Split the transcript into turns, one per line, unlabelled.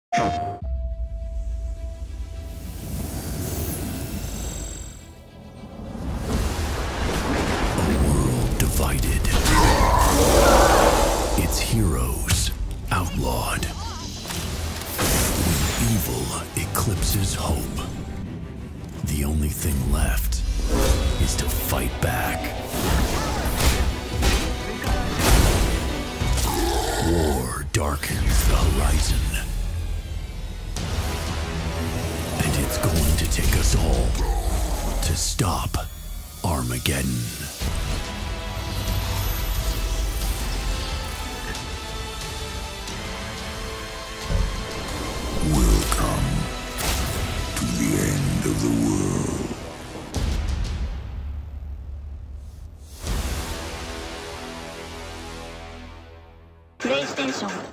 world divided. Its heroes outlawed. When evil eclipses hope, the only thing left is to fight back. War darkens the horizon. And it's going to take us all to stop Armageddon. Welcome to the end of the world.
PlayStation